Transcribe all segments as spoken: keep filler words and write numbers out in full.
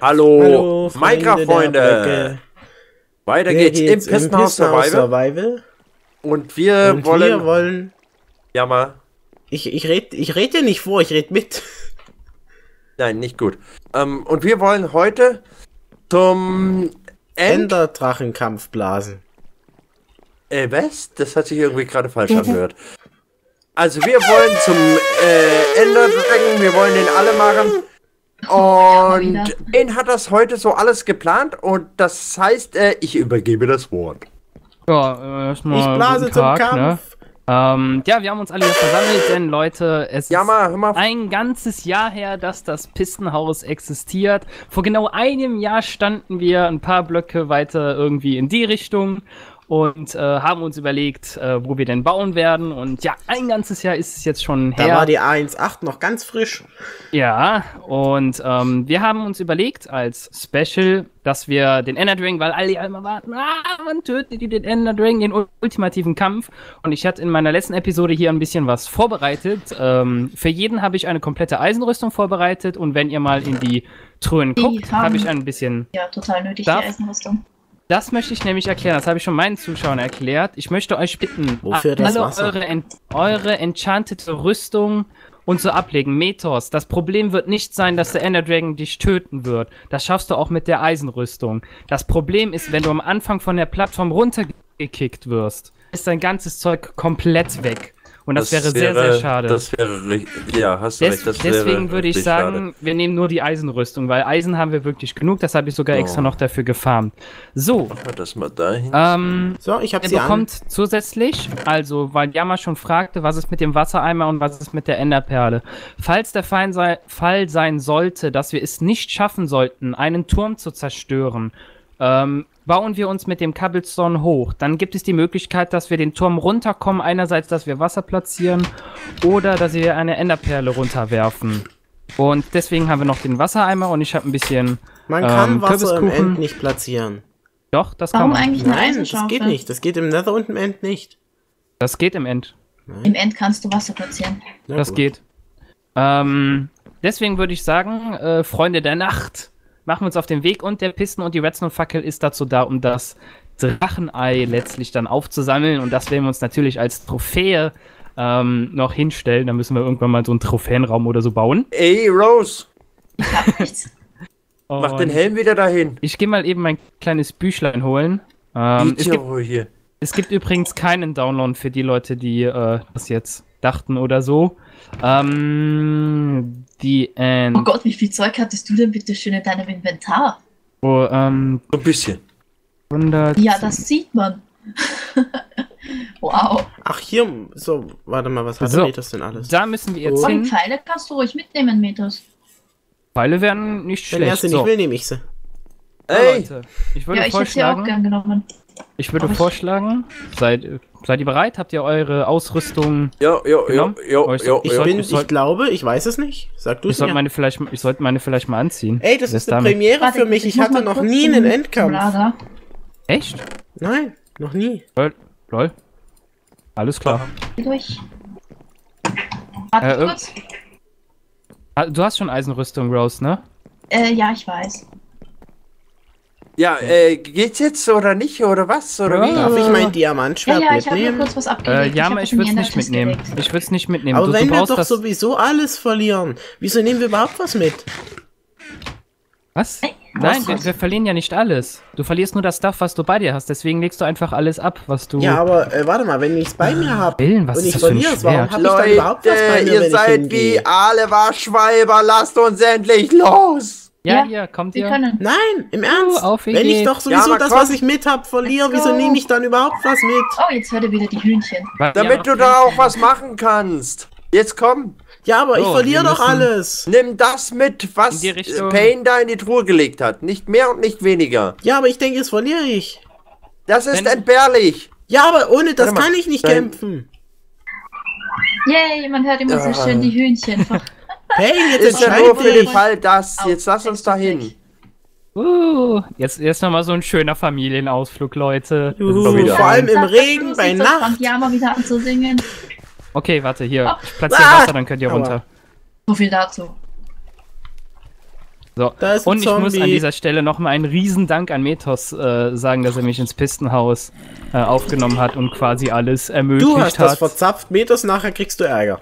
Hallo, Hallo Minecraft-Freunde! Weiter Hier geht's, geht's im Pissenhaus Survival. Survival. Und wir Und wollen... wir wollen... Ja, mal. Ich, ich rede ich red dir nicht vor, ich rede mit. Nein, nicht gut. Ähm, und wir wollen heute zum... End... Enderdrachenkampf blasen. Äh, was? Das hat sich irgendwie gerade falsch angehört. Also wir wollen zum äh, Enderdragon, wir wollen den alle machen. Und ihn hat das heute so alles geplant und das heißt, äh, ich übergebe das Wort. Ja, erstmal Ich blase guten zum Tag, Kampf. ne? Ähm, ja, wir haben uns alle hier versammelt, denn Leute, es Ja, ist mal, hör mal. ein ganzes Jahr her, dass das Pistenhaus existiert. Vor genau einem Jahr standen wir ein paar Blöcke weiter irgendwie in die Richtung und äh, haben uns überlegt, äh, wo wir denn bauen werden. Und ja, ein ganzes Jahr ist es jetzt schon Da her. war die A eins Punkt acht noch ganz frisch. Ja, und ähm, wir haben uns überlegt als Special, dass wir den Ender Dragon, weil alle ja immer warten, ah, wann tötet die den Ender Dragon, den ultimativen Kampf. Und ich hatte in meiner letzten Episode hier ein bisschen was vorbereitet. Ähm, für jeden habe ich eine komplette Eisenrüstung vorbereitet und wenn ihr mal in die Truhen Die guckt, haben- habe ich ein bisschen... Ja, total nötig, Darf- die Eisenrüstung. Das möchte ich nämlich erklären, das habe ich schon meinen Zuschauern erklärt. Ich möchte euch bitten, Wofür das alle Wasser? eure, en eure enchantete Rüstung und so ablegen. Methos, das Problem wird nicht sein, dass der Ender Dragon dich töten wird. Das schaffst du auch mit der Eisenrüstung. Das Problem ist, wenn du am Anfang von der Plattform runtergekickt wirst, ist dein ganzes Zeug komplett weg. Und das, wäre sehr, sehr schade. Das wäre richtig. Ja, hast du Des, recht. Das deswegen wäre würde ich richtig sagen, schade. wir nehmen nur die Eisenrüstung, weil Eisen haben wir wirklich genug. Das habe ich sogar Oh. extra noch dafür gefarmt. So, Machen wir das mal dahin. ähm... So, ich hab Er sie an. bekommt zusätzlich, also weil Jammer schon fragte, was ist mit dem Wassereimer und was ist mit der Enderperle. Falls der Fall sei, Fall sein sollte, dass wir es nicht schaffen sollten, einen Turm zu zerstören, ähm, bauen wir uns mit dem Cobblestone hoch. Dann gibt es die Möglichkeit, dass wir den Turm runterkommen. Einerseits, dass wir Wasser platzieren oder dass wir eine Enderperle runterwerfen. Und deswegen haben wir noch den Wassereimer und ich habe ein bisschen Man kann ähm, Wasser im Kürbiskuchen. End nicht platzieren. Doch, das kann Warum man. eigentlich eine Nein, das Eisenschaufel? geht nicht. Das geht im Nether und im End nicht. Das geht im End. Im End kannst du Wasser platzieren. Na Das gut. geht. Ähm, deswegen würde ich sagen, äh, Freunde der Nacht, machen wir uns auf den Weg und der Pisten- und die Redstone-Fackel ist dazu da, um das Drachenei letztlich dann aufzusammeln und das werden wir uns natürlich als Trophäe ähm, noch hinstellen. Da müssen wir irgendwann mal so einen Trophäenraum oder so bauen. Ey, Rose, Ich hab nichts. mach Und den Helm wieder dahin. Ich gehe mal eben mein kleines Büchlein holen. Ähm, es, gibt, Idiot hier. es gibt übrigens keinen Download für die Leute, die äh, das jetzt dachten oder so. Ähm, die End. Oh Gott, wie viel Zeug hattest du denn bitte schön in deinem Inventar? Oh, ähm, So ein bisschen. hundert. Ja, das sieht man. Wow. Ach, hier, so, warte mal, was hat So. so. das denn alles? Da müssen wir jetzt Oh, die hin. Pfeile kannst du ruhig mitnehmen, Metos. Pfeile werden nicht Wenn er schlecht. sie So. nicht will, nehme ich sie. So, Ey, Leute, ich würde Ja, ich hätte sie auch vorschlagen, gern genommen. ich würde Aber ich- vorschlagen, seid, seid ihr bereit? Habt ihr eure Ausrüstung? jo, jo, jo, Genommen? jo, Oh, ich- jo, Ich soll- bin, ich soll- ich glaube, ich weiß es nicht. Sag du Ich es sollte mir. meine vielleicht, ich sollte meine vielleicht mal anziehen. Ey, das Wer ist eine damit? Premiere Warte, für mich. Ich muss hatte mal noch kurz nie zum- einen zum Endkampf. Lager. Echt? Nein, noch nie. Lol. Lol. Alles klar. Geh durch. Warte Äh, kurz. Ah, Du hast schon Eisenrüstung, Rose, ne? Äh, ja, ich weiß. Ja, äh, geht's jetzt oder nicht oder was? Oder Ja. wie? Darf ich mein Ja, Diamantschwert ja, ich habe mir mitnehmen? kurz was abgelegt. Äh, ja, hab aber das ich in würde die es nicht Enderkiste mitnehmen. gelegt. Ich würde es nicht mitnehmen. Aber du, du wenn wir brauchst doch das. sowieso alles verlieren, wieso nehmen wir überhaupt was mit? Was? Ey, Nein, was? wir, wir verlieren ja nicht alles. Du verlierst nur das Stuff, was du bei dir hast. Deswegen legst du einfach alles ab, was du. Ja, aber äh, warte mal, wenn ich es bei mir habe Willen, was und ist ich das für ein verliere es, warum Schwert? habe ich dann überhaupt was bei Leute, mir, ihr wenn ich seid hingehe? wie alle Waschweiber, lasst uns endlich los! Ja, Ja, hier, kommt Wir ihr. können. Nein, im Ernst. auf wie Wenn ich geht's. doch sowieso Ja, aber das, komm. was ich mit habe, verliere, Let's wieso go. nehme ich dann überhaupt was mit? Oh, jetzt hört ihr wieder die Hühnchen. Weil- Damit ja, du da auch was machen kannst. Jetzt komm, Ja, aber ich So, verliere wir doch müssen- alles. nimm das mit, was In die Richtung- Payne da in die Truhe gelegt hat. Nicht mehr und nicht weniger. Ja, aber ich denke, jetzt verliere ich. Das ist Wenn- entbehrlich. Ja, aber ohne das Warte mal. kann ich nicht Nein. kämpfen. Yay, man hört immer so schön die Hühnchen. Hey, jetzt Ist ja entscheid nur für den dich. Fall, dass. Au, Jetzt lass uns da hin. Uh, jetzt jetzt nochmal so ein schöner Familienausflug, Leute. Das ist Juhu, doch wieder- vor allem im Sag, Regen, das bei Musik, so Nacht. fängt Ja mal wieder an zu singen. Okay, warte, hier. Oh. Ich platziere Ah! Wasser, dann könnt ihr Aua. runter. So viel dazu. So. Da ist ein Und ich muss Zombie. an dieser Stelle nochmal einen Riesendank an Methos äh, sagen, dass er mich ins Pistenhaus äh, aufgenommen hat und quasi alles ermöglicht Du hast hat. das verzapft, Meters, nachher kriegst du Ärger.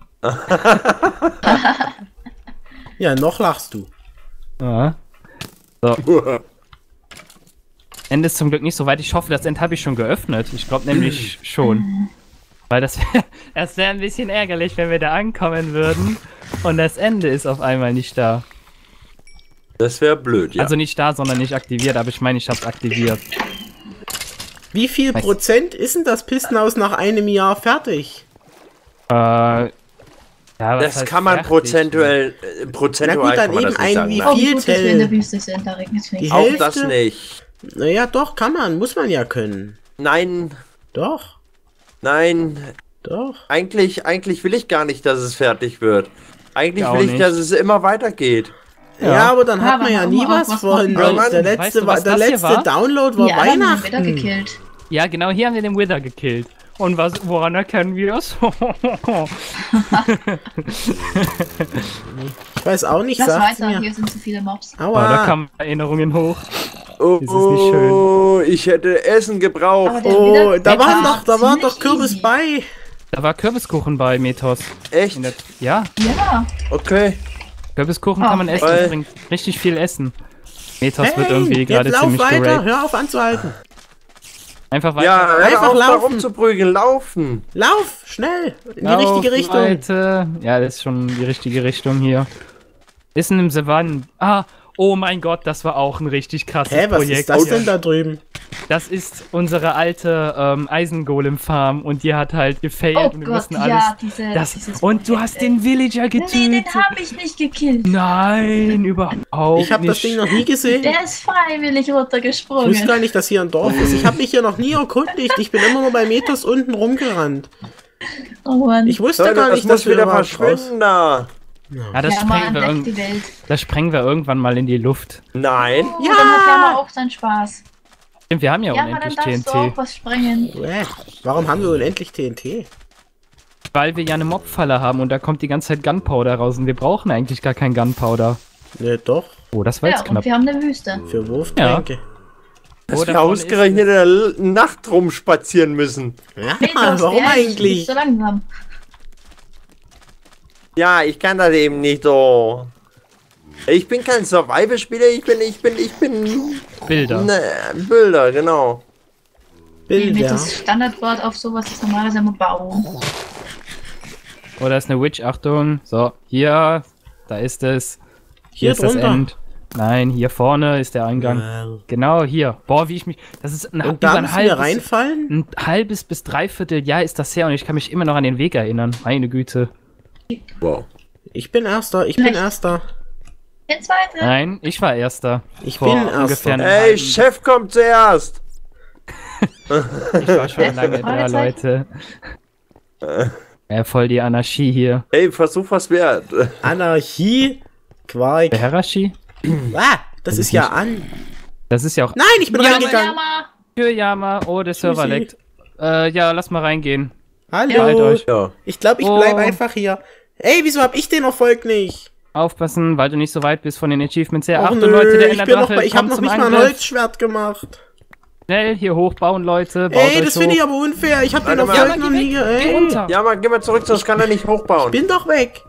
Ja, noch lachst du. Ja. So. Ende ist zum Glück nicht so weit. Ich hoffe, das End habe ich schon geöffnet. Ich glaube nämlich schon. Weil das wäre das wär ein bisschen ärgerlich, wenn wir da ankommen würden und das Ende ist auf einmal nicht da. Das wäre blöd, ja. Also nicht da, sondern nicht aktiviert, aber ich meine, ich habe es aktiviert. Wie viel Weiß- Prozent ist denn das Pistenhaus nach einem Jahr fertig? Äh, ja, was das heißt kann man fertig? prozentuell, äh, prozentual Na gut, dann kann man eben das nicht ein sagen. wie nein. Oh, viel gut, dass wir in Tell? der Wüste sind, da regnet es Die wenig. Auch Hälfte? das nicht. Naja, doch, kann man. Muss man ja können. Nein, Doch, nein. doch. Eigentlich, eigentlich will ich gar nicht, dass es fertig wird. Eigentlich Ja, auch will ich, nicht. dass es immer weitergeht. Ja, Ja. aber dann Ja, hat aber man ja warum nie auch was was von. machen? Und der Weißt letzte, du, war, was der das hier letzte war? Download war Die anderen haben wieder Weihnachten. gekillt. Ja, genau, hier haben wir den Wither gekillt. Und was, woran erkennen wir es? Ich weiß auch nicht, Lass sag's weiter, mir. hier sind zu viele Mobs. Oh, da Aua. kamen Erinnerungen hoch. Oh, Das ist nicht schön. oh, ich hätte Essen gebraucht. Aber der Oh, Wither- da der waren war doch, da war ziemlich doch Kürbis easy. bei. Da war Kürbiskuchen bei Methos. Echt? In der, ja, Ja, Okay. Kürbiskuchen Oh, kann man essen, weil- das bringt richtig viel Essen. Methos Hey, wird irgendwie jetzt gerade lauf ziemlich weiter, geraped. hör auf anzuhalten. Einfach weiter. Ja, hör Einfach auf, da laufen. rumzuprügeln, laufen. Lauf, schnell, in die Lauf, richtige Richtung. Leute. Ja, das ist schon die richtige Richtung hier. Ist in einem Savannen. Ah, oh mein Gott, das war auch ein richtig krasses Hä, was Projekt. ist das hier. denn da drüben? Das ist unsere alte ähm, Eisengolem-Farm und die hat halt gefailt oh und wir Gott, mussten alles. ja, diese, das, dieses und du Projekt, hast ey. den Villager Nee, getötet. den hab ich nicht gekillt. Nein, überhaupt Ich habe das nicht. Ding noch nie gesehen. Der ist freiwillig Ich wusste runtergesprungen. gar nicht, dass hier ein Dorf ist. Ich habe mich hier noch nie erkundigt. Ich bin immer nur bei Meters unten rumgerannt. Oh Mann. Ich wusste Leute, gar das nicht, muss dass wir wieder überhaupt raus. verschwinden da. Ja, das, ja, mal sprengen wir entdeckt irgend- die Welt. das sprengen wir irgendwann mal in die Luft. Nein. Oh, Ja! dann hat Jammer auch seinen Spaß. Stimmt, wir haben ja, Ja, aber dann unendlich T N darfst du T. auch was sprengen. Äh, warum haben wir unendlich T N T? Weil wir ja eine Mobfalle haben und da kommt die ganze Zeit Gunpowder raus und wir brauchen eigentlich gar kein Gunpowder. Ne, doch. Oh, das war Ja, jetzt und knapp. wir haben eine Wüste. Für Wurftränke. Dass Oh, wir davon ausgerechnet in der L- Nacht rumspazieren müssen. Ja, Nee, du hast warum ehrlich, du bist eigentlich? so langsam. Ja, ich kann das eben nicht so. Ich bin kein Survival-Spieler, ich bin, ich bin, ich bin... Bilder. Ne, Bilder, genau. Nee, Bilder. das Standardwort auf sowas ist normalerweise immer Baum. Oh, da ist eine Witch, Achtung. So, hier, da ist es. Hier ist das drunter. End. Nein, hier vorne ist der Eingang. Well. Genau, hier. Boah, wie ich mich... Das ist ein, Und über da ein müssen wir halbes, reinfallen? ein halbes bis dreiviertel Jahr ist das her und ich kann mich immer noch an den Weg erinnern. Meine Güte. Wow. Ich bin Erster, ich bin Vielleicht. Erster. Der zweite. Nein, ich war Erster. Ich Vor bin Erster. ungefähr einem Ey, halben- Chef kommt zuerst. Ich war schon lange da, Fragezeichen. Leute. Ja, voll die Anarchie hier. Ey, Versuch was wert. Anarchie. Quark. Der Herashi? Ah, das ist ja an. Das ist ja auch Nein, ich bin Ja, reingegangen. Jammer. für Yama. Oh, der Server Tschüssi. leckt. Äh, ja, lass mal reingehen. Halt Hallo. euch. Ja. Ich glaube, ich Oh. bleib einfach hier. Ey, wieso hab ich den Erfolg nicht? Aufpassen, weil du nicht so weit bist von den Achievements her. Och, Achtung, nö, Leute, der ich bin noch Enderdrache bei, ich hab kommt noch zum nicht mal ein Angriff. Holzschwert gemacht. Schnell hier hochbauen, Leute. Baut Ey, euch das hoch. finde ich aber unfair. Ich hab den Warte mal. Erfolg Ja, noch geh nie weg. ge... Geh Ey, runter. Ja, mal, geh mal zurück, sonst kann er nicht hochbauen. bin doch weg.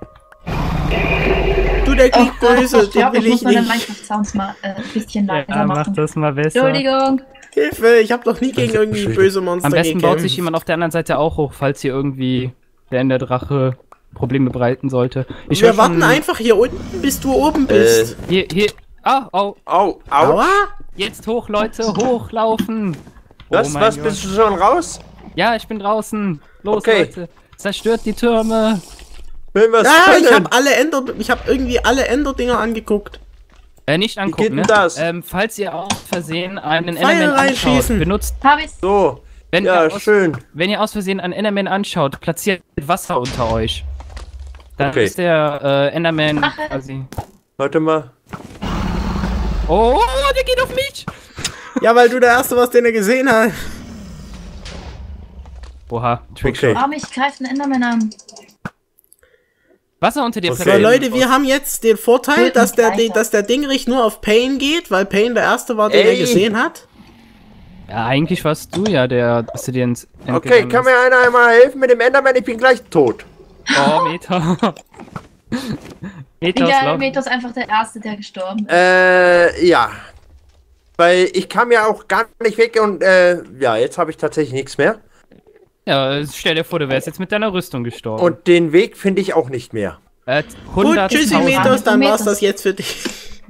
Du, der Oh klingt Gott, böse, ich glaube, den ich will muss ich meine nicht. Minecraft-Sounds mal äh, ein bisschen leiser Ja, mach machen. das mal besser. Entschuldigung. Hilfe, ich hab doch nie gegen irgendwie böse Monster Am besten baut gekämpft. sich jemand auf der anderen Seite auch hoch, falls hier irgendwie der Enderdrache Probleme bereiten sollte. Ich Wir hör warten schon- einfach hier unten, bis du oben bist. Hier, hier. Ah, oh, Au, au. Aua? jetzt hoch, Leute, hochlaufen. Was, oh mein was, Gott. bist du schon raus? Ja, ich bin draußen. Los, Okay. Leute. Zerstört die Türme. Will was Ah, ich können? hab alle Ender... Ich hab irgendwie alle Ender-Dinger angeguckt. Äh, nicht angucken, geht denn ne? das? Ähm, falls ihr aus Versehen einen Pfeil Enderman anschaut, reinschießen. benutzt, Hab ich's. So. wenn, Ja, ihr aus, schön. wenn ihr aus Versehen einen Enderman anschaut, platziert Wasser unter euch. Dann Okay. ist der äh, Enderman Mache. quasi... Warte mal. Oh, der geht auf mich! Ja, weil du der Erste warst, den er gesehen hat. Oha, Trickshot. Okay. Oh, mich greift ein Enderman an. Wasser unter dir. Okay. So, Leute, wir haben jetzt den Vorteil, Töten dass der, weiter. dass der Dingrich nur auf Pain geht, weil Pain der Erste war, den Ey. er gesehen hat. Ja, eigentlich warst du ja der, dass du dir ins End Okay, gegangen kann mir einer einmal helfen mit dem Enderman? Ich bin gleich tot. bist. Oh, Meter. Meter Ja, lauf. Meter ist einfach der Erste, der gestorben ist. Äh, ja. Weil ich kam ja auch gar nicht weg und, äh, ja, jetzt habe ich tatsächlich nichts mehr. Ja, stell dir vor, du wärst jetzt mit deiner Rüstung gestorben. Und den Weg finde ich auch nicht mehr. äh, Gut, tschüssi, hunderttausend. Metos, dann war's Metos. das jetzt für dich.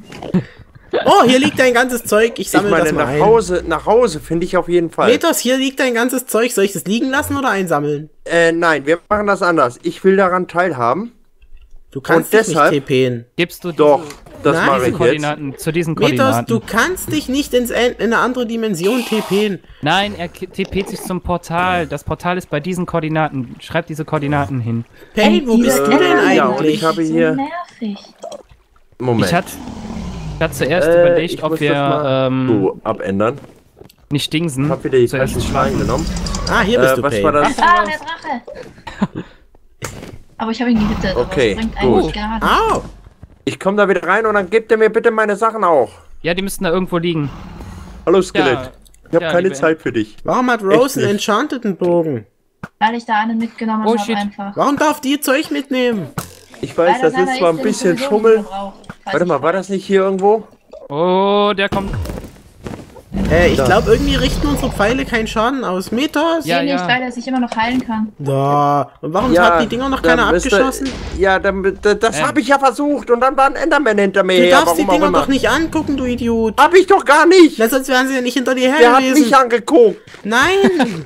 Oh, hier liegt dein ganzes Zeug. Ich Ich sammle meine, das mal nach ein. Hause, nach Hause finde ich auf jeden Fall. Metos, hier liegt dein ganzes Zeug. Soll ich das liegen lassen oder einsammeln? Äh, nein, wir machen das anders. Ich will daran teilhaben. Du kannst Und dich deshalb- nicht TPen. Gibst du diese, Doch, das Nein, mache diese ich jetzt. Koordinaten, zu diesen Metos, Koordinaten? du kannst dich nicht ins End, in eine andere Dimension TPen. Nein, er k- T P't sich zum Portal. Das Portal ist bei diesen Koordinaten. Schreib diese Koordinaten hin. Pain, wo bist Dieser du denn Äh, ja, und eigentlich? ich habe so hier- nervig. Moment. Ich hatte ich hatte zuerst Äh, überlegt, ich ob muss das wir mal ähm, so abändern. nicht dingsen. Ich habe wieder die zuerst falschen Schweine genommen. Ah, hier bist Äh, du, was Pain. war das? Ah, der Drache! Aber ich habe ihn gehittet. aber Okay, das bringt gut. eigentlich gar nichts. Au! Ich komme da wieder rein und dann gebt ihr mir bitte meine Sachen auch. Ja, die müssten da irgendwo liegen. Hallo Skelett. Ja, ich habe ja, keine liebe- Zeit für dich. Warum hat Echt Rose einen nicht. enchanteten Bogen? Weil ich da einen mitgenommen Oh, habe shit. einfach. Warum darf die Zeug mitnehmen? Ich weiß, Leider das seiner ist zwar ein den bisschen sowieso Schummel. nicht gebraucht, falls Warte ich mal, war das nicht hier irgendwo? Oh, der kommt. Äh, ich Da. glaube, irgendwie richten unsere Pfeile keinen Schaden aus. Metos? Ja, Ja, nicht, ja. weil er sich immer noch heilen kann. Da. Und warum hat die Dinger noch dann keiner müsste- abgeschossen? Ja, dann, da- das Ähm. habe ich ja versucht und dann war ein Enderman hinter mir Du her. darfst die Warum auch Dinger immer. doch nicht angucken, du Idiot. Hab ich doch gar nicht. Na, sonst wären sie ja nicht hinter dir her Der hat gewesen. mich angeguckt. Nein!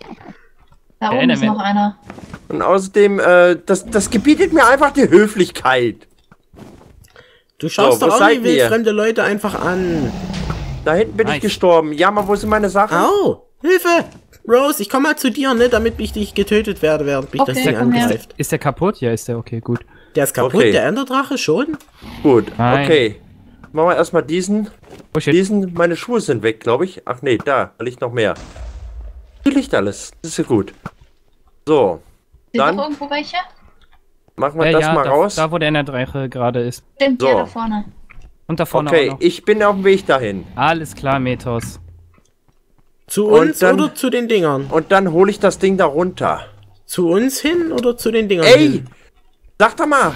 Da Der oben ist Enderman. noch einer. Und außerdem, äh, das, das gebietet mir einfach die Höflichkeit. Du schaust So, wo doch auch seid nie ihr? wildfremde Leute einfach an. Da hinten bin Nice. ich gestorben. Ja, mal, wo sind meine Sachen? Au! Hilfe! Rose, ich komm mal zu dir, ne, damit ich nicht getötet werde, während mich das Okay, Ding komm her. angreift. Ist der kaputt? Ja, ist der. Okay, gut. Der ist kaputt, Okay. der Enderdrache schon? Gut, Nein. okay. Machen wir erstmal diesen. Oh shit. Diesen, meine Schuhe sind weg, glaube ich. Ach nee, da, da liegt noch mehr. Hier liegt alles. Das ist ja gut. So, Sind Dann- noch irgendwo welche? machen wir Äh, das ja, mal da, raus. da, wo der Enderdrache gerade ist. Stimmt, So. ja, da vorne. Und da vorne Okay, auch noch. ich bin auf dem Weg dahin. Alles klar, Metos. Zu Und uns dann- oder zu den Dingern? Und dann hole ich das Ding da runter. Zu uns hin oder zu den Dingern Ey! hin? Sag doch mal,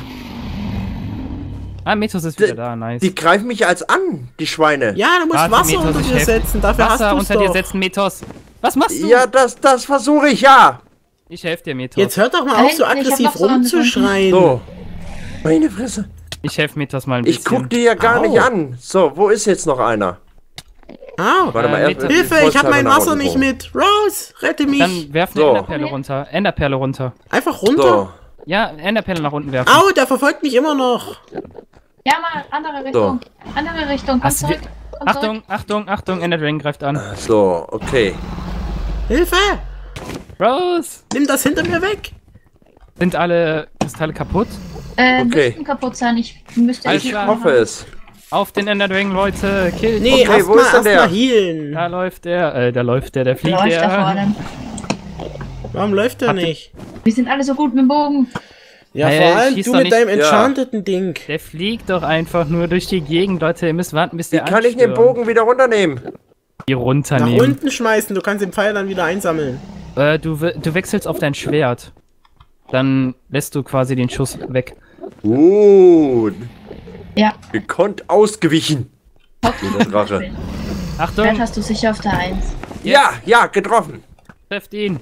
Ah, Metos ist wieder da. Nice. die greifen mich als an, die Schweine. Ja, du musst Warte, Wasser Metos, unter ich dir helf- setzen, dafür Wasser hast du unter es dir doch. setzen, Metos. Was machst du? Ja, das, das versuche ich, ja. Ich helfe dir, Metos. Jetzt hört doch mal Da auf, so hinten, ich hab aggressiv noch so einen rumzuschreien. So. Meine Fresse. Ich helfe Metos mal ein bisschen. Ich guck dir ja gar Au. nicht an. So, wo ist jetzt noch einer? Au! Warte Äh, mal, erst Meter- die Hilfe, ich hab Volkszahl mein nach Wasser unten nicht rum. mit. Rose, rette mich. Dann werf eine So. Enderperle runter. Enderperle runter. Einfach runter. So, Ja, Enderperle nach unten werfen. Au, der verfolgt mich immer noch. Ja, mal, andere Richtung. Andere Richtung, komm Hast du- zurück. Komm Achtung, zurück. Achtung, Achtung, Ender Dragon greift an. so, okay. Hilfe! Rose! Nimm das hinter mir weg. Sind alle Kristalle kaputt? Äh, Okay. müssten kaputt sein. Ich müsste Alles Ich klar. hoffe es. Auf den Ender Dragon, Leute! Kill! Nee, Okay, wo erstmal ist denn der? erstmal healen. Da läuft der, äh, da läuft der, der fliegt Läuft da der. vorne. Warum läuft der Habt ihr- nicht? Wir sind alle so gut mit dem Bogen. Ja, Hey, vor allem schieß du doch mit nicht- deinem Ja. enchanteten Ding. Der fliegt doch einfach nur durch die Gegend, Leute. Ihr müsst warten, bis Wie der kann ich den anstürmt. Bogen wieder runternehmen? Die Nach runternehmen. unten schmeißen, du kannst den Pfeil dann wieder einsammeln. Äh, du, we- du wechselst auf dein Schwert. Dann lässt du quasi den Schuss weg. Gut. Ja. Gekonnt ausgewichen. Dieser Drache. Dann Achtung, hast du sicher auf der eins. Ja, ja, getroffen. trefft ihn.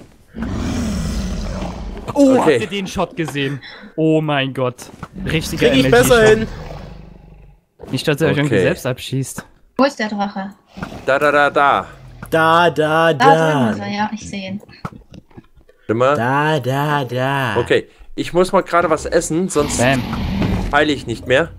Oh, habt ihr Okay. den Shot gesehen? Oh mein Gott. Richtiger Krieg ich Energy besser Shot. hin. Nicht, dass er euch irgendwie Okay. selbst abschießt. Wo ist der Drache? Da, da, da, da. Da, da, Da drüben ist da. er, ja, ich sehe ihn. Immer. Da, da, da. Okay, ich muss mal gerade was essen, sonst Bam. heile ich nicht mehr.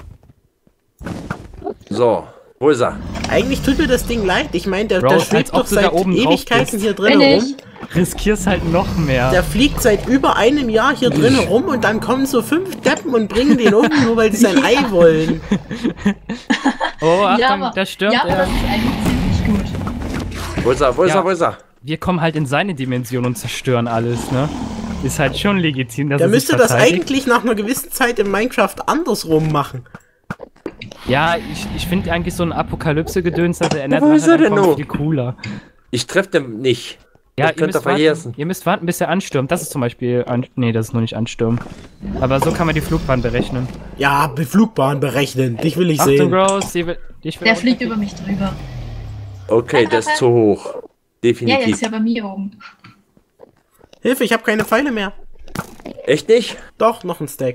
So, wo ist er? Eigentlich tut mir das Ding leid. Ich meine, der, Rose, der als schwebt ob doch du da seit oben drauf Ewigkeiten bist. hier drinnen Bin rum. ich. Riskier's halt noch mehr. Der fliegt seit über einem Jahr hier drinnen rum und dann kommen so fünf Deppen und bringen den um, nur weil sie sein Ei wollen. Oh, Achtung, ja, aber, da stürmt ja, aber er. das ist eigentlich ziemlich gut. Wo ist er? Wo ist Ja. er? Wo ist er? Wir kommen halt in seine Dimension und zerstören alles, ne? ist halt schon legitim, dass Der er sich müsste das verteidigt. eigentlich nach einer gewissen Zeit in Minecraft andersrum machen. Ja, ich, ich finde eigentlich so ein Apokalypse-Gedöns, also ändert Wo ist er denn noch? viel cooler. Ich treffe den nicht. Ja, Das ihr könnt ihr müsst, warten, vergessen. ihr müsst warten, bis er anstürmt. Das ist zum Beispiel... An nee, das ist noch nicht anstürmen. Aber so kann man die Flugbahn berechnen. Ja, Beflugbahn berechnen. Dich will ich Achtung, sehen. Rose, die will, ich will Der auch- fliegt über mich drüber. Okay, der ist zu hoch. Ja, Definitiv. jetzt ist ja bei mir oben. Hilfe, ich habe keine Pfeile mehr. Echt nicht? Doch, noch ein Stack.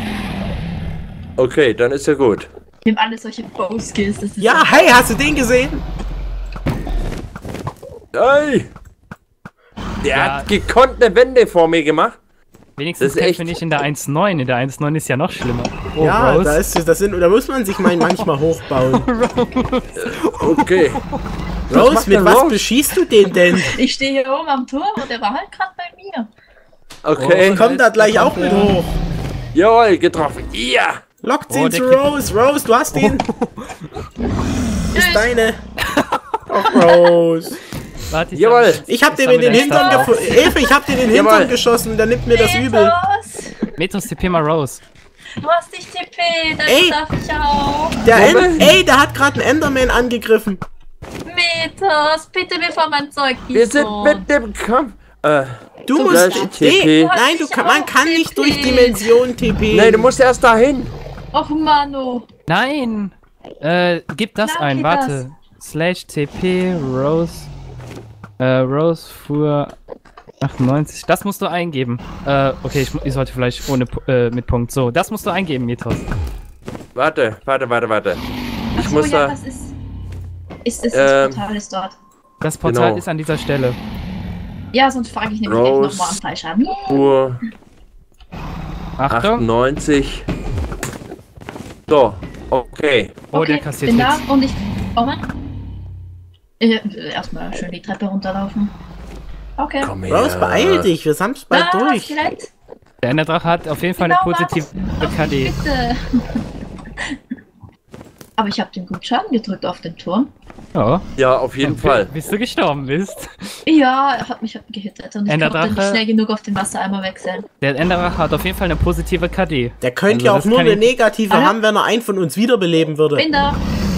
Okay, dann ist ja gut. Wir haben alle solche Bow-Skills. das ist Ja, hey, hast du den gesehen? Ey! Der Ja. hat gekonnt eine Wende vor mir gemacht. Wenigstens Das ist echt- kämpfe nicht in der eins Punkt neun. In der eins Punkt neun ist ja noch schlimmer. Oh, Ja, Rose. da ist das sind, da muss man sich mal manchmal hochbauen. Okay. Rose, macht mit denn was Rose? beschießt du den denn? Ich stehe hier oben am Turm und der war halt gerade bei mir. Okay. Oh, Kommt da gleich auch mit hoch. Jawohl, getroffen. Ja! Lockt Oh, ihn der zu kriegt- Rose. Rose, du hast ihn. Ist Tschüss. deine. Ach, Rose. Warte, ich Jawohl. sag- Ich hab dem sammle in den deinen Hintern Stab auf. gefunden. Hilfe, ich hab dir in den Jawohl. Hintern geschossen. Der nimmt mir das übel. Metos, Metros T P mal Rose. du hast dich T P, das Ey. darf ich auch. Der Moment. End ey, der hat gerade einen Enderman angegriffen. Metos, bitte bevor mein Zeug nicht Wir sind so. mit dem Kampf. Äh, Du Du musst. bleibst Nee, T P. nein, du kann, man kann nicht durch Dimension T P. nein, du musst erst dahin. Och, Mano. Nein! Äh, gib das Klar ein, geht warte. Slash T P Rose. Äh, Rose für achtundneunzig. Das musst du eingeben. Äh, okay, ich, mu- ich sollte vielleicht ohne Pu- äh, mit Punkt. So, das musst du eingeben, Metros. Warte, warte, warte, warte. Ich Achso, muss ja, da. das ist. Ist es Ähm, das Portal ist dort. Das Portal Genau. ist an dieser Stelle. Ja, sonst frage ich nämlich gleich Rose. nochmal am Fallschaden. Uhr Achtung. achtundneunzig. So, okay. Oh, der Okay, kassiert bin da nichts. und ich komme. Äh, äh, erstmal schön die Treppe runterlaufen. Okay. Komm her. Rose, beeil dich, wir sind bald Ah, durch. Skelett. Der Enderdrache hat auf jeden Fall eine Genau, positive K D. Bitte. Aber ich habe den gut Schaden gedrückt auf den Turm. Ja. Ja, auf jeden Fall. Bis du gestorben bist. Ja, er hat mich gehittet und ich Enderdrache. konnte nicht schnell genug auf den Wassereimer wechseln. Der Enderdrache hat auf jeden Fall eine positive K D. Der könnte Also ja auch das nur kann eine ich- negative Alle? haben, wenn er einen von uns wiederbeleben würde. Bin da.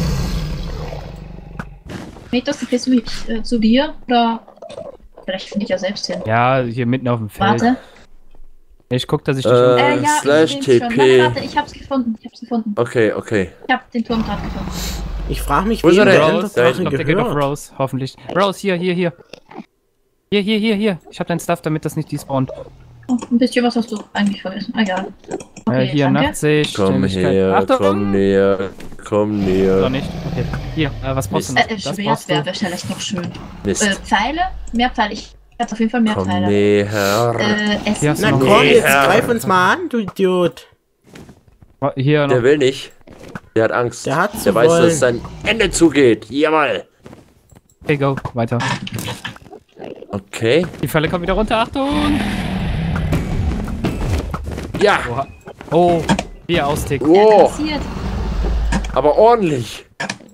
Metos, bist du mich äh, zu dir? Oder vielleicht finde ich ja selbst hin. Ja, hier mitten auf dem Feld. Warte. Ich guck, dass ich dich... Äh, Äh, ja, slash ich seh's schon. T P. Warte, warte, ich hab's gefunden. Ich hab's gefunden. Okay, okay. Ich hab den Turm gerade gefunden. Ich frage mich, Wo ist wem er der denn? Rose, ich Enderdrache glaub, der geht auf gehört. Rose, hoffentlich. Rose, hier, hier, hier. Hier, hier, hier, hier. Ich hab dein Stuff, damit das nicht despawnt. Oh, ein bisschen was hast du eigentlich vergessen. Egal. äh, hier, danke. Nachtsicht, Komm Schnelligkeit. her, Achtung! komm näher, komm Doch näher. nicht. Okay. Hier, äh, was brauchst du noch? Äh, äh, Das Schwert brauchst wäre du. wär vielleicht noch schön. Mist. Äh, Pfeile? Mehr Pfeile. Ich hab auf jeden Fall mehr Komm Pfeile. näher. Äh, Essen. Hier hast du Na noch- komm, jetzt Ja. greif uns mal an, du Idiot. Oh, Hier Der noch. will nicht. Der hat Angst. Der hat zu Der weiß, wollen. dass sein Ende zugeht. Jawohl. Okay, go. Weiter. Okay. Die Falle kommt wieder runter. Achtung! Ja, Oha. Oh, wie er austickt. oh, Passiert. aber ordentlich.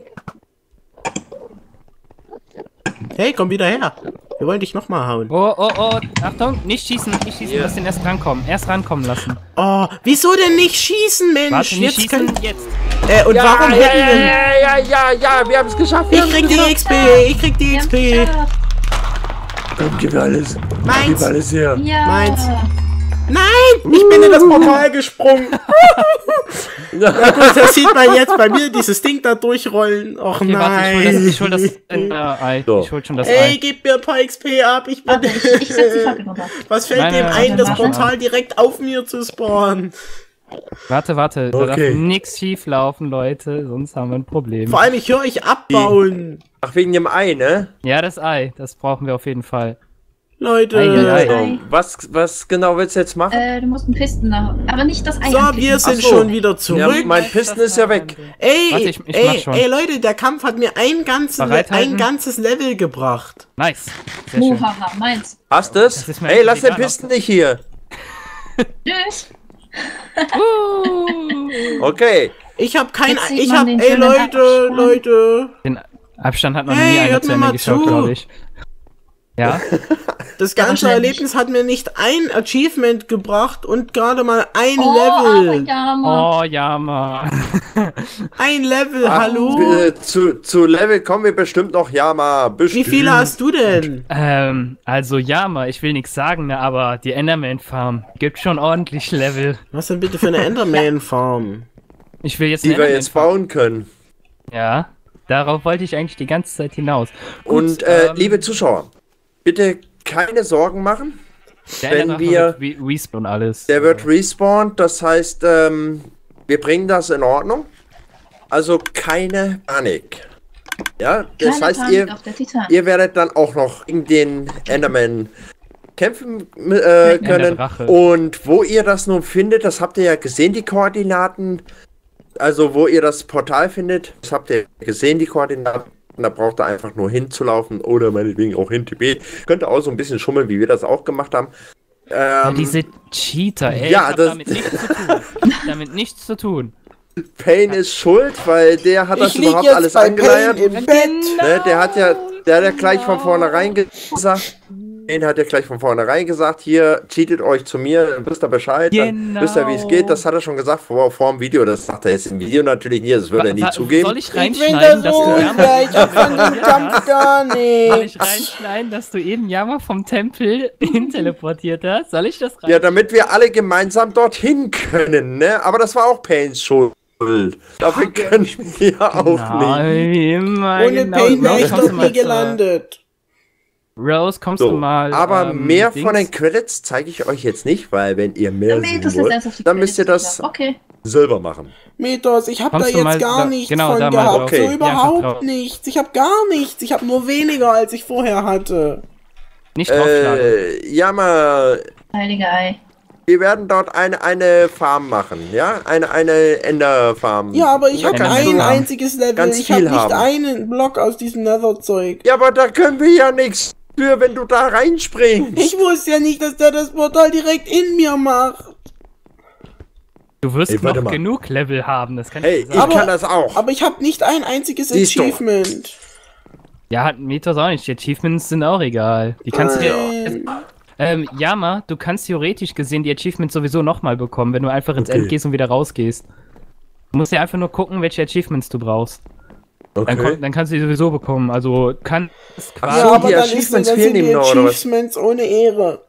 Hey, komm wieder her. Wir wollen dich nochmal hauen. Oh, oh, oh. Achtung, nicht schießen, nicht schießen. Hier. Lass den erst rankommen. Erst rankommen lassen. Oh, wieso denn nicht schießen, Mensch? Warte, nicht jetzt schießen. können... Jetzt. Äh, und Ja, warum ja, hätten ja, wir... ja, ja, ja, ja, wir haben es geschafft. Wir Ich haben's krieg die geschafft. X P, ich krieg die Wir X haben's P. geschafft. Komm, gib mir alles. Meins. Gib alles her. Ja. Meins. Nein, ich bin in das Portal gesprungen. Na gut, das sieht man jetzt bei mir, dieses Ding da durchrollen. Och Okay, warte, ich hol das, nein. ich hol das Ender-Ei. So. Ich hol schon das Ey, Ei. gib mir ein paar X P ab. Ich bin... Warte, ich, ich setz die Fackel runter. Was fällt Nein, dem nein, ein, nein, das nein, Portal direkt auf mir zu spawnen? Warte, warte. Da Okay. darf nix schief laufen, Leute. Sonst haben wir ein Problem. Vor allem, ich höre euch abbauen. Ach, wegen dem Ei, ne? Ja, das Ei. Das brauchen wir auf jeden Fall. Leute. Ei, ei, ei. So, was, was genau willst du jetzt machen? Äh, du musst einen Pisten nach. Aber nicht das Ei So, anklicken. wir sind Ach so. schon wieder Ja, zurück. mein Pisten ist ja weg. Ey, Warte, ich- ich mach ey, schon. ey, Leute, der Kampf hat mir ein, ganzes, Bereithalten. ein ganzes Level gebracht. Nice. Sehr schön. Muhaha, meins. Hast du's? Das ist mir Hey, eigentlich lass den egal, Pisten nicht hier. Tschüss. Uh. Okay. Ich hab kein, Jetzt sieht ich man hab, den ey, schönen Leute, Abstand. Leute. Den Abstand hat noch Hey, nie einer hört zu mir Ende mal geschaut, zu. glaube ich. Ja? Das ganze wahrscheinlich. Erlebnis hat mir nicht ein Achievement gebracht und gerade mal ein Oh, Level. aber Yama. Oh, Yama. Ein Level, Ach, hallo? äh, zu, zu Level kommen wir bestimmt noch, ja mal. Wie viele hast du denn? ähm, also Yama, ich will nichts sagen, ne, aber die Enderman-Farm gibt schon ordentlich Level. Was denn bitte für eine Enderman-Farm? Ich will jetzt Die eine wir jetzt Enderman-Farm. bauen können. Ja, darauf wollte ich eigentlich die ganze Zeit hinaus. Gut, Und äh, ähm, liebe Zuschauer, bitte keine Sorgen machen. der wenn Enderdrache wir- wird re respawn alles. Der wird respawned, das heißt, ähm, wir bringen das in Ordnung. Also keine Panik. Ja, das Keine heißt, Panik ihr, auf der Titan. ihr werdet dann auch noch gegen den Enderman kämpfen äh, können. Enderdrache. Und wo ihr das nun findet, das habt ihr ja gesehen, die Koordinaten. Also wo ihr das Portal findet, das habt ihr gesehen, die Koordinaten. Da braucht ihr einfach nur hinzulaufen oder meinetwegen auch hin Tibet. Könnt ihr auch so ein bisschen schummeln, wie wir das auch gemacht haben. Ja, Ähm, diese Cheater, ey, ja, ich hab das- damit nichts zu tun. Ich hab damit nichts zu tun. Payne ist schuld, weil der hat das Ich lieg überhaupt jetzt alles bei angeleiert. Payne im Bett. Ne, der hat ja, der hat ja gleich von vornherein gesagt, den hat ja gleich von vornherein gesagt, hier, cheatet euch zu mir, dann wisst ihr Bescheid, dann Genau. wisst ihr, wie es geht. Das hat er schon gesagt vor, vor dem Video, das sagt er jetzt im Video natürlich nie, das würde er nie Wa- zugeben. Soll ich Ich bin reinschneiden, da dass so du Yama unfair, ich hab von dem Kampf gar Soll nichts. ich reinschneiden, dass du eben Yama vom Tempel hin teleportiert hast? Soll ich das rein? Ja, damit wir alle gemeinsam dorthin können, ne? Aber das war auch Paynes Schuld. Dafür können wir auch nicht. Nein, mal Ohne genau. Payne wäre Rose, ich kommst doch du nie mal zur- gelandet. Rose, kommst du So, mal. aber ähm, mehr Dings? von den Credits zeige ich euch jetzt nicht, weil wenn ihr mehr Damit sehen das jetzt wollt, erst auf die dann müsst ihr Credits das wieder. Okay. selber machen. Mythos, ich hab da Kommst du jetzt mal gar da- nichts genau, von da mal gehabt. drauf. Okay. So Ja, überhaupt vertraut. nichts. Ich hab gar nichts. Ich hab nur weniger, als ich vorher hatte. Nicht draufschlagen. Äh, ja mal, Heilige Ei. wir werden dort eine, eine Farm machen, ja? Eine, eine Enderfarm. Ja, aber ich Da hab kannst ein du haben. einziges Level. ganz Ich hab viel nicht haben. einen Block aus diesem Nether-Zeug. Ja, aber da können wir ja nichts für, wenn du da reinspringst. Ich wusste ja nicht, dass der das Portal direkt in mir macht. Du wirst Ey, warte noch mal. genug Level haben, das kann Hey, ich ich dir sagen. Aber- kann das auch. Aber ich hab nicht ein einziges Siehst du. Achievement. Ja, hat Mythos auch nicht. Die Achievements sind auch egal. Die kannst du dir. Nein. Ähm, Yama, du kannst theoretisch gesehen die Achievements sowieso nochmal bekommen, wenn du einfach ins Okay. End gehst und wieder rausgehst. Du musst ja einfach nur gucken, welche Achievements du brauchst. Dann, Okay. komm, dann kannst du die sowieso bekommen. Also kannst Ach quasi. so, Ja, aber die dann, ist, Achievements dann fehlen sind die ihm noch, oder was? Achievements ohne Ehre.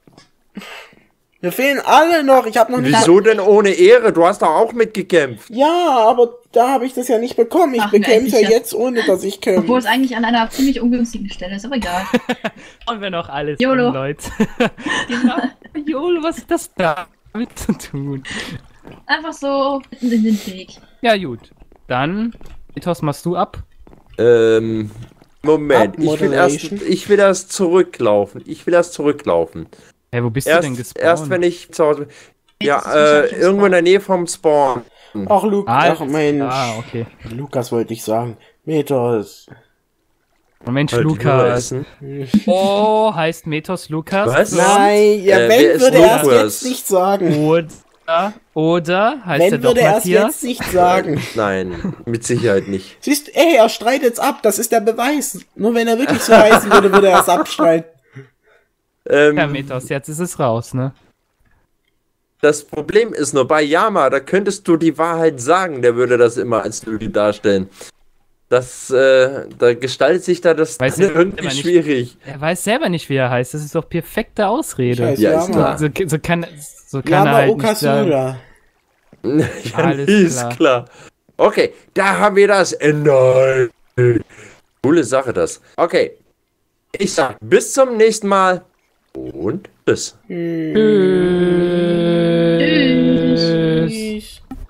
Wir fehlen alle noch. Ich hab noch nicht. Wieso denn ohne Ehre? Du hast doch auch mitgekämpft. Ja, aber da habe ich das ja nicht bekommen. Ich Ach, bekämpfe nein, ja ich- jetzt, ohne dass ich Obwohl kämpfe. es eigentlich an einer ziemlich ungünstigen Stelle ist, aber egal. Und wir noch alles YOLO. an, Leute. genau. YOLO, was ist das damit zu tun? Einfach so mitten in den Weg. Ja, gut. Dann, Mythos, machst du ab? Ähm, Moment. Ich will, erst, Abmoderation. ich will erst zurücklaufen. Ich will erst zurücklaufen. Hey, wo bist du denn Erst, gespawnt? erst wenn ich zu Hause bin. Ja, Jetzt ist es wahrscheinlich äh, im irgendwo in Spawn. der Nähe vom Spawn. Ach, Luke, Ah, ach Mensch. Ah, okay. Lukas wollte ich sagen. Mythos. Oh, Mensch, Halt die Hunger Lukas. essen. Oh, heißt Mythos Lukas? Was? Nein, ja, Äh, wer wenn ist würde er es Lukas? jetzt nicht sagen. Oder, oder heißt er Wenn doch würde er es Matthias? jetzt nicht sagen. Nein, mit Sicherheit nicht. Siehst du, ey, er streitet's ab, das ist der Beweis. Nur wenn er wirklich so heißen würde, würde er es abstreiten. Ähm, Ja, Mythos, jetzt ist es raus, ne? Das Problem ist nur, bei Yama, da könntest du die Wahrheit sagen, der würde das immer als Lüge darstellen. Das, äh, da gestaltet sich da das Weiß dann er irgendwie immer nicht. schwierig. Er weiß selber nicht, wie er heißt. Das ist doch perfekte Ausrede. Scheiße. Ja, ist Yama. klar. So, so kann, so kann er Yama halt nicht sagen. Okasura. Ja, Alles ist klar. klar. Okay, da haben wir das Ende. Coole Sache das. Okay, ich sag bis zum nächsten Mal und tschüss. Tschüss.